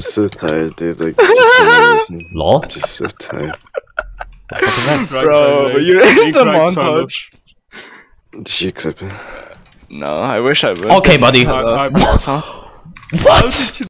so tired, dude. Like, just for no reason. Lol? I'm just so tired. What the fuck is that? Bro, you're in the montage. Did you clip it? No, I wish I would. Okay, buddy. Huh? What?